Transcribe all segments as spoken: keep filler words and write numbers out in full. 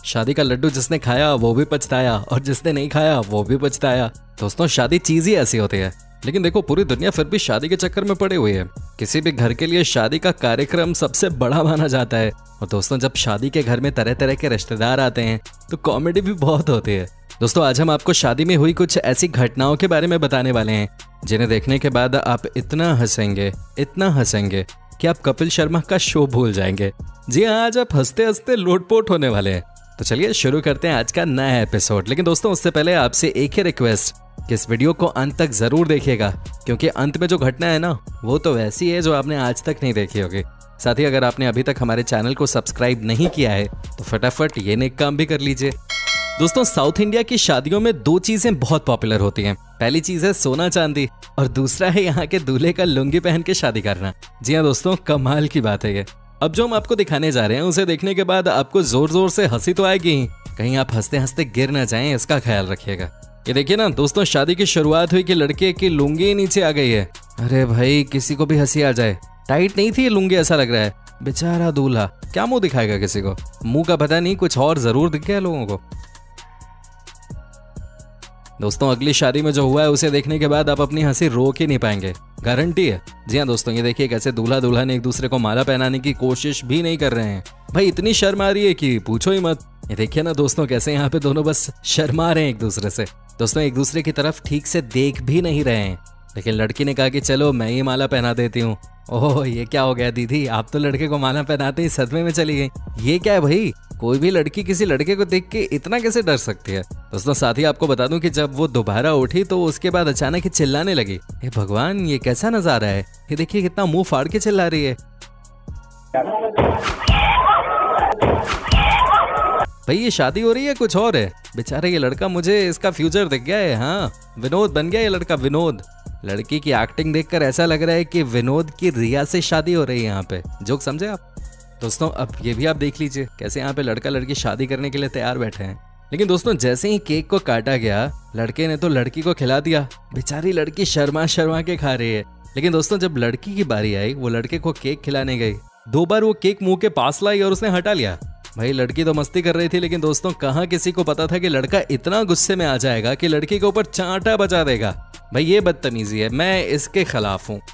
शादी का लड्डू जिसने खाया वो भी पछताया और जिसने नहीं खाया वो भी पछताया। दोस्तों शादी चीज ही ऐसी होती है। लेकिन देखो पूरी दुनिया फिर भी शादी के चक्कर में पड़ी हुई है। किसी भी घर के लिए शादी का कार्यक्रम सबसे बड़ा माना जाता है। और दोस्तों जब शादी के घर में तरह तरह के रिश्तेदार आते हैं तो कॉमेडी भी बहुत होती है। दोस्तों आज हम आपको शादी में हुई कुछ ऐसी घटनाओं के बारे में बताने वाले हैं जिन्हें देखने के बाद आप इतना हंसेंगे इतना हंसेंगे कि आप कपिल शर्मा का शो भूल जाएंगे। जी हाँ, आज आप हंसते हंसते लोटपोट होने वाले हैं। तो चलिए शुरू करते हैं आज का नया एपिसोड। लेकिन दोस्तों उससे पहले आपसे एक ही रिक्वेस्ट कि इस वीडियो को अंत तक जरूर देखिएगा, क्योंकि अंत में जो घटना है ना वो तो वैसी है जो आपने आज तक नहीं देखी होगी। साथ ही अगर आपने अभी तक हमारे चैनल को सब्सक्राइब नहीं किया है तो फटाफट ये नेक काम भी कर लीजिए। दोस्तों साउथ इंडिया की शादियों में दो चीजें बहुत पॉपुलर होती हैं। पहली चीज है सोना चांदी और दूसरा है यहाँ के दूल्हे का लुंगी पहन के शादी करना। जी हाँ दोस्तों, कमाल की बात है ये। अब जो हम आपको दिखाने जा रहे हैं उसे देखने के बाद आपको जोर जोर से हंसी तो आएगी ही, कहीं आप हंसते हंसते गिर न जाएं इसका ख्याल रखिएगा। ये देखिए ना दोस्तों, शादी की शुरुआत हुई कि लड़के की लुंगी नीचे आ गई है। अरे भाई किसी को भी हंसी आ जाए, टाइट नहीं थी ये लुंगी, ऐसा लग रहा है। बेचारा दूल्हा क्या मुंह दिखाएगा किसी को, मुंह का पता नहीं कुछ और जरूर दिख गया लोगों को। दोस्तों अगली शादी में जो हुआ है उसे देखने के बाद आप अपनी हंसी रोक ही नहीं पाएंगे, गारंटी है। जी हाँ दोस्तों, ये देखिए कैसे दूल्हा दुल्हन एक दूसरे को माला पहनाने की कोशिश भी नहीं कर रहे हैं। भाई इतनी शर्म आ रही है कि पूछो ही मत। ये देखिए ना दोस्तों कैसे यहाँ पे दोनों बस शर्मा रहे हैं एक दूसरे से। दोस्तों एक दूसरे की तरफ ठीक से देख भी नहीं रहे हैं। लेकिन लड़की ने कहा कि चलो मैं ही माला पहना देती हूँ। ओह ये क्या हो गया दीदी, आप तो लड़के को माला पहनाते ही सदमे में चली गई। ये क्या है भाई, कोई भी लड़की किसी लड़के को देख के इतना कैसे डर सकती है। दोस्तों साथ ही आपको बता दूं कि जब वो दोबारा उठी तो उसके बाद अचानक ही चिल्लाने लगी। हे भगवान ये कैसा नजारा है, ये देखिए कितना मुंह फाड़ के चिल्ला रही है। भाई ये शादी हो रही है कुछ और है। बेचारा ये लड़का, मुझे इसका फ्यूचर दिख गया है। हाँ विनोद बन गया ये लड़का, विनोद। लड़की की एक्टिंग देखकर ऐसा लग रहा है कि विनोद की रिया से शादी हो रही है यहाँ पे। जोक समझे आप? दोस्तों अब ये भी आप देख लीजिए कैसे यहाँ पे लड़का लड़की शादी करने के लिए तैयार बैठे हैं। लेकिन दोस्तों जैसे ही केक को काटा गया लड़के ने तो लड़की को खिला दिया। बेचारी लड़की शर्मा शर्मा के खा रही है। लेकिन दोस्तों जब लड़की की बारी आई वो लड़के को केक खिलाने गई। दो बार वो केक मुंह के पास लाई और उसने हटा लिया। भाई लड़की तो मस्ती कर रही थी, लेकिन दोस्तों कहाँ किसी को पता था कि लड़का इतना गुस्से में आ जाएगा कि लड़की के ऊपर चांटा बजा देगा। भाई ये बदतमीजी है, मैं इसके खिलाफ हूँ।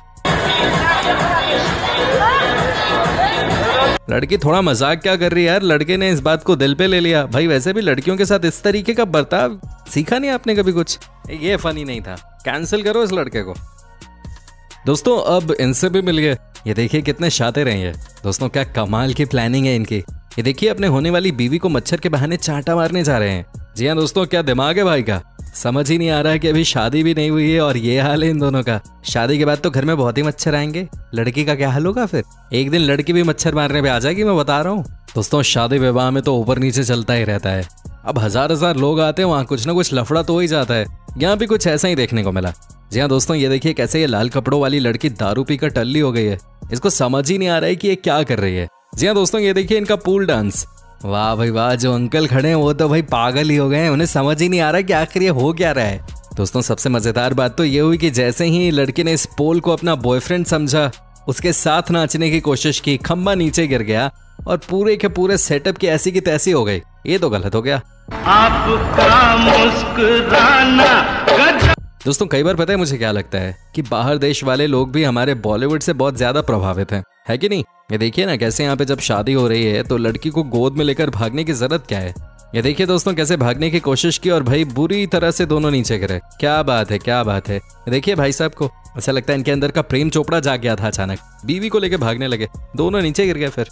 लड़की थोड़ा मजाक क्या कर रही है यार, लड़के ने इस बात को दिल पे ले लिया। भाई वैसे भी लड़कियों के साथ इस तरीके का बर्ताव सीखा नहीं आपने कभी कुछ, ये फनी नहीं था, कैंसिल करो इस लड़के को। दोस्तों अब इनसे भी मिल गए। ये देखिए कितने शातिर हैं ये। दोस्तों क्या कमाल की प्लानिंग है इनकी। ये देखिए अपने होने वाली बीवी को मच्छर के बहाने चांटा मारने जा रहे हैं। जी हाँ दोस्तों, क्या दिमाग है भाई का। समझ ही नहीं आ रहा है कि अभी शादी भी नहीं हुई है और ये हाल है इन दोनों का। शादी के बाद तो घर में बहुत ही मच्छर आएंगे, लड़की का क्या हाल होगा फिर। एक दिन लड़की भी मच्छर मारने पे आ जाएगी, मैं बता रहा हूँ। दोस्तों शादी विवाह में तो ऊपर नीचे चलता ही रहता है। अब हजार हजार लोग आते हैं, वहाँ कुछ ना कुछ लफड़ा तो हो ही जाता है। यहाँ भी कुछ ऐसा ही देखने को मिला। जी हाँ दोस्तों, ये देखिए कैसे ये लाल कपड़ों वाली लड़की दारू पीकर टल्ली हो गई है। इसको समझ ही नहीं आ रहा है कि ये क्या कर रही है। जी हाँ दोस्तों, ये देखिए इनका पूल डांस। वाह भाई वाह, जो अंकल खड़े हैं वो तो भाई पागल ही हो गए हैं, उन्हें समझ ही नहीं आ रहा कि आखिर ये हो क्या रहा है। दोस्तों सबसे मजेदार बात तो ये हुई कि जैसे ही लड़की ने इस पोल को अपना बॉयफ्रेंड समझा, उसके साथ नाचने की कोशिश की, खंबा नीचे गिर गया और पूरे के पूरे सेटअप की ऐसी की तैसी हो गई। ये तो गलत हो गया। आपका मुस्कुराना। दोस्तों कई बार पता है मुझे क्या लगता है कि बाहर देश वाले लोग भी हमारे बॉलीवुड से बहुत ज्यादा प्रभावित हैं, है कि नहीं। ये देखिए ना कैसे यहाँ पे जब शादी हो रही है तो लड़की को गोद में लेकर भागने की जरूरत क्या है। ये देखिए दोस्तों कैसे भागने की कोशिश की और भाई बुरी तरह से दोनों नीचे गिरे। क्या बात है, क्या बात है। देखिए भाई साहब को ऐसा लगता है इनके अंदर का प्रेम चोपड़ा जाग गया था। अचानक बीवी को लेकर भागने लगे, दोनों नीचे गिर गए फिर।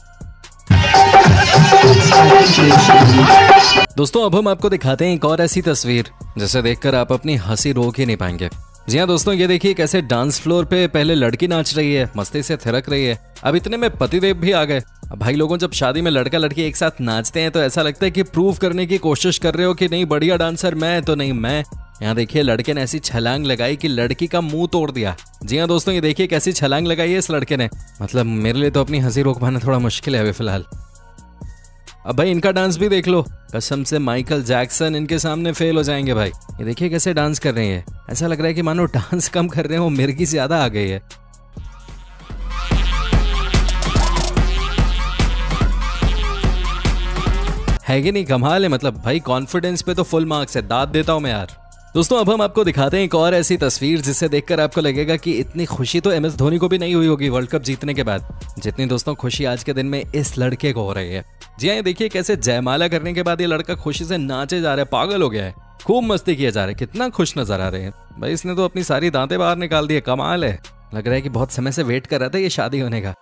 दोस्तों अब हम आपको दिखाते हैं एक और ऐसी तस्वीर जिसे देखकर आप अपनी हंसी रोक ही नहीं पाएंगे। जी हाँ दोस्तों, ये देखिए कैसे डांस फ्लोर पे पहले लड़की नाच रही है, मस्ती से थिरक रही है। अब इतने में पतिदेव भी आ गए। अब भाई लोगों जब शादी में लड़का लड़की एक साथ नाचते हैं तो ऐसा लगता है कि प्रूव करने की कोशिश कर रहे हो कि नहीं बढ़िया डांसर मैं तो नहीं मैं। यहाँ देखिए लड़के ने ऐसी छलांग लगाई कि लड़की का मुंह तोड़ दिया। जी हाँ दोस्तों, ये देखिए कैसी छलांग लगाई है इस लड़के ने। मतलब मेरे लिए तो अपनी हंसी रोक पाना थोड़ा मुश्किल है अभी फिलहाल। अब भाई इनका डांस भी देख लो, कसम से माइकल जैक्सन इनके सामने फेल हो जाएंगे भाई। ये देखिए कैसे डांस कर रहे हैं, ऐसा लग रहा है कि मानो डांस कम कर रहे हैं, वो मिर्गी ज्यादा आ गई है। है कि नहीं? कमाल है। मतलब भाई कॉन्फिडेंस पे तो फुल मार्क्स है, दाद देता हूं मैं यार। दोस्तों अब हम आपको दिखाते हैं एक और ऐसी तस्वीर जिसे देखकर आपको लगेगा कि इतनी खुशी तो एम एस धोनी को भी नहीं हुई होगी वर्ल्ड कप जीतने के बाद, जितनी दोस्तों खुशी आज के दिन में इस लड़के को हो रही है। जी हाँ, ये देखिए कैसे जयमाला करने के बाद ये लड़का खुशी से नाचे जा रहा है, पागल हो गया है, खूब मस्ती किया जा रहा है, कितना खुश नजर आ रहे हैं भाई। इसने तो अपनी सारी दांतें बाहर निकाल दी है, कमाल है। लग रहा है कि बहुत समय से वेट कर रहा था ये शादी होने का।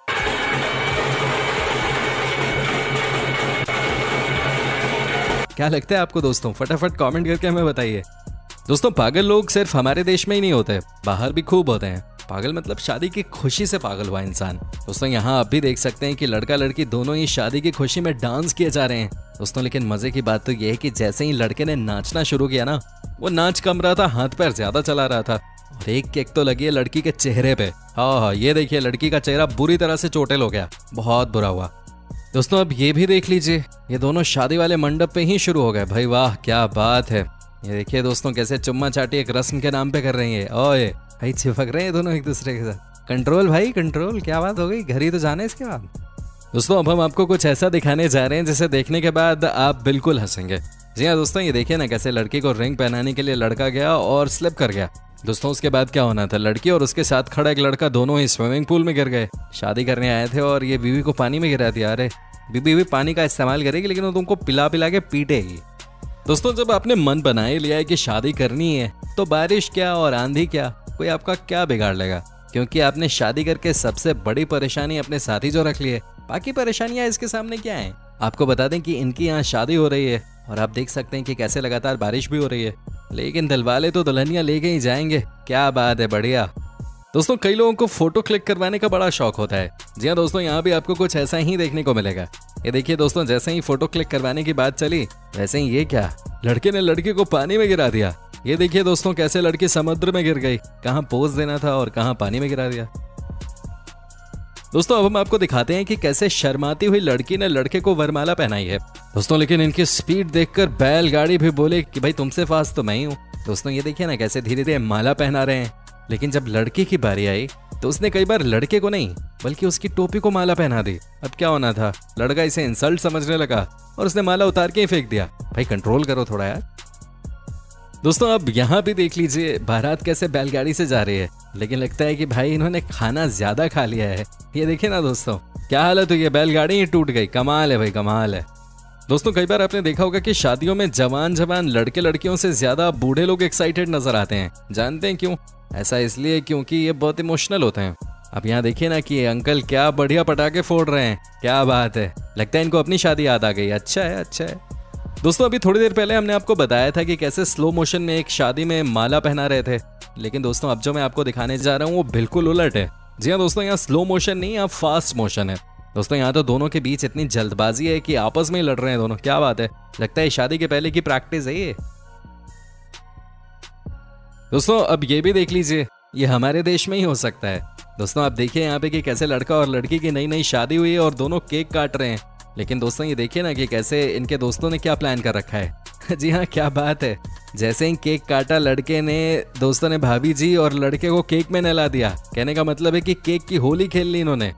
क्या लगता है आपको दोस्तों? फटाफट कमेंट करके हमें बताइए। दोस्तों पागल लोग सिर्फ हमारे देश में ही नहीं होते, बाहर भी खूब होते हैं। पागल मतलब शादी की खुशी से पागल हुआ इंसान। दोस्तों यहाँ आप भी देख सकते हैं कि लड़का लड़की दोनों ही शादी की खुशी में डांस किए जा रहे हैं दोस्तों। लेकिन मजे की बात तो यह है कि जैसे ही लड़के ने नाचना शुरू किया ना, वो नाच कम रहा था, हाथ पैर ज्यादा चला रहा था। और एक केक तो लगी है लड़की के चेहरे पे। हाँ हाँ, ये देखिए लड़की का चेहरा बुरी तरह से चोटिल हो गया, बहुत बुरा हुआ। दोस्तों अब ये भी देख लीजिए, ये दोनों शादी वाले मंडप पे ही शुरू हो गए। भाई वाह क्या बात है। ये देखिए दोस्तों कैसे चुम्मा चाटी एक रस्म के नाम पे कर रही है। ओए भाई चिपक रहे हैं दोनों एक दूसरे के साथ। कंट्रोल भाई कंट्रोल, क्या बात हो गई, घर ही तो जाना है इसके बाद। दोस्तों अब हम आपको कुछ ऐसा दिखाने जा रहे हैं जिसे देखने के बाद आप बिल्कुल हंसेंगे। जी हाँ दोस्तों, ये देखिए ना कैसे लड़की को रिंग पहनाने के लिए लड़का गया और स्लिप कर गया। दोस्तों उसके बाद क्या होना था, लड़की और उसके साथ खड़ा एक लड़का दोनों ही स्विमिंग पूल में गिर गए। शादी करने आए थे और ये बीवी को पानी में गिरा दिया। अरे बीवी भी पानी का इस्तेमाल करेगी लेकिन वो तुमको पिला पिला के पीटेगी। दोस्तों जब आपने मन बना ही लिया है कि शादी करनी है तो बारिश क्या और आंधी क्या, कोई आपका क्या बिगाड़ लेगा, क्योंकि आपने शादी करके सबसे बड़ी परेशानी अपने साथी जो रख ली है। बाकी परेशानियां इसके सामने क्या हैं? आपको बता दें कि इनकी यहाँ शादी हो रही है और आप देख सकते हैं कि कैसे लगातार बारिश भी हो रही है, लेकिन दिलवाले तो दुल्हनियां लेके ही जाएंगे। क्या बात है, बढ़िया। दोस्तों कई लोगों को फोटो क्लिक करवाने का बड़ा शौक होता है। जी हाँ दोस्तों, यहाँ भी आपको कुछ ऐसा ही देखने को मिलेगा। ये देखिए दोस्तों, जैसे ही फोटो क्लिक करवाने की बात चली वैसे ही ये क्या, लड़के ने लड़की को पानी में गिरा दिया। ये देखिए दोस्तों कैसे लड़की समुद्र में गिर गई, कहाँ पोज देना था और कहाँ पानी में गिरा दिया। दोस्तों अब हम आपको दिखाते हैं कि कैसे शर्माती हुई लड़की ने लड़के को वरमाला पहनाई है दोस्तों। लेकिन इनकी स्पीड देखकर बैलगाड़ी भी बोले कि भाई तुमसे फास्ट तो मैं ही हूँ। दोस्तों ये देखिए ना कैसे धीरे धीरे माला पहना रहे हैं। लेकिन जब लड़की की बारी आई तो उसने कई बार लड़के को नहीं बल्कि उसकी टोपी को माला पहना दी। अब क्या होना था, लड़का इसे इंसल्ट समझने लगा और उसने माला उतार के ही फेंक दिया। भाई कंट्रोल करो थोड़ा यार। दोस्तों अब यहाँ भी देख लीजिए बारात कैसे बैलगाड़ी से जा रही है, लेकिन लगता है कि भाई इन्होंने खाना ज्यादा खा लिया है। ये देखिए ना दोस्तों क्या हालत हुई है, बैलगाड़ी ही टूट गई। कमाल है भाई, कमाल है। दोस्तों कई बार आपने देखा होगा कि शादियों में जवान जवान लड़के लड़कियों से ज्यादा बूढ़े लोग एक्साइटेड नजर आते हैं। जानते हैं क्यों? ऐसा इसलिए क्योंकि ये बहुत इमोशनल होते हैं। अब यहाँ देखिए ना कि ये अंकल क्या बढ़िया पटाखे फोड़ रहे हैं, क्या बात है। लगता है इनको अपनी शादी याद आ गई। अच्छा है, अच्छा है। दोस्तों अभी थोड़ी देर पहले हमने आपको बताया था कि कैसे स्लो मोशन में एक शादी में माला पहना रहे थे, लेकिन दोस्तों अब जो मैं आपको दिखाने जा रहा हूँ वो बिल्कुल उलट है। जी हाँ दोस्तों, यहाँ स्लो मोशन नहीं, यहाँ फास्ट मोशन है। दोस्तों यहाँ तो दोनों के बीच इतनी जल्दबाजी है कि आपस में ही लड़ रहे हैं दोनों। क्या बात है, लगता है शादी के पहले की प्रैक्टिस है ये। दोस्तों अब ये भी देख लीजिए, ये हमारे देश में ही हो सकता है। दोस्तों आप देखिए यहाँ पे कि कैसे लड़का और लड़की की नई नई शादी हुई है और दोनों केक काट रहे हैं। लेकिन दोस्तों ये देखिए ना कि कैसे इनके दोस्तों ने क्या प्लान कर रखा है। जी हाँ क्या बात है, जैसे ही केक काटा लड़के ने, दोस्तों ने भाभी जी और लड़के को केक में नहला दिया। कहने का मतलब है कि केक की होली खेल ली इन्होंने।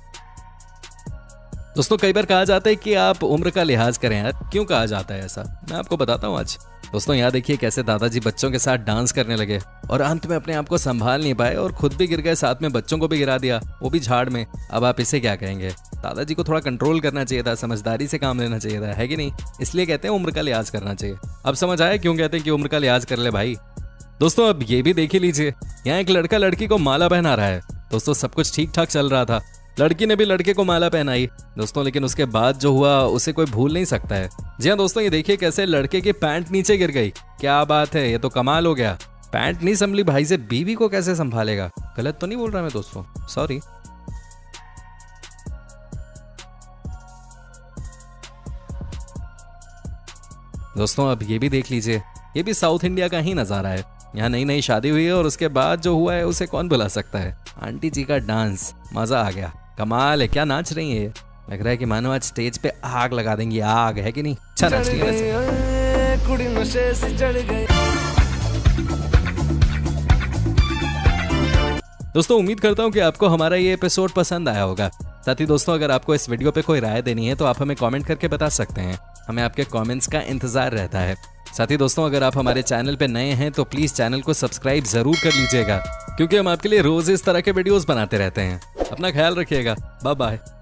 दोस्तों कई बार कहा जाता है कि आप उम्र का लिहाज करें यार। क्यों कहा जाता है ऐसा, मैं आपको बताता हूँ आज। दोस्तों यहाँ देखिए कैसे दादाजी बच्चों के साथ डांस करने लगे और अंत में अपने आप को संभाल नहीं पाए और खुद भी गिर गए, साथ में बच्चों को भी गिरा दिया, वो भी झाड़ में। अब आप इसे क्या कहेंगे? दादाजी को थोड़ा कंट्रोल करना चाहिए था, समझदारी से काम लेना चाहिए था, है कि नहीं? इसलिए कहते हैं उम्र का लिहाज करना चाहिए। अब समझ आया क्यों कहते हैं कि उम्र का लिहाज कर ले भाई। दोस्तों अब ये भी देख ही लीजिए, यहाँ एक लड़का लड़की को माला पहना रहा है। दोस्तों सब कुछ ठीक ठाक चल रहा था, लड़की ने भी लड़के को माला पहनाई दोस्तों, लेकिन उसके बाद जो हुआ उसे कोई भूल नहीं सकता है। जी हाँ दोस्तों, ये देखिए कैसे लड़के की पैंट नीचे गिर गई। क्या बात है, ये तो कमाल हो गया। पैंट नहीं संभली भाई से, बीवी को कैसे संभालेगा? गलत तो नहीं बोल रहा मैं दोस्तों, सॉरी। दोस्तों अब ये भी देख लीजिए, ये भी साउथ इंडिया का ही नजारा है। यहाँ नई नई शादी हुई है और उसके बाद जो हुआ है उसे कौन भुला सकता है। आंटी जी का डांस, मजा आ गया, कमाल है। क्या नाच रही है, लग रहा है कि मानो आज स्टेज पे आग लगा देंगी। आग है कि नहीं? अच्छा नाच रही है वैसे। कुड़ी नशे से चढ़ गई। दोस्तों उम्मीद करता हूँ कि आपको हमारा ये एपिसोड पसंद आया होगा। साथ ही दोस्तों अगर आपको इस वीडियो पे कोई राय देनी है तो आप हमें कमेंट करके बता सकते हैं, हमें आपके कमेंट्स का इंतजार रहता है। साथ ही दोस्तों अगर आप हमारे चैनल पे नए हैं तो प्लीज़ चैनल को सब्सक्राइब जरूर कर लीजिएगा, क्योंकि हम आपके लिए रोज इस तरह के वीडियोस बनाते रहते हैं। अपना ख्याल रखिएगा, बाय बाय।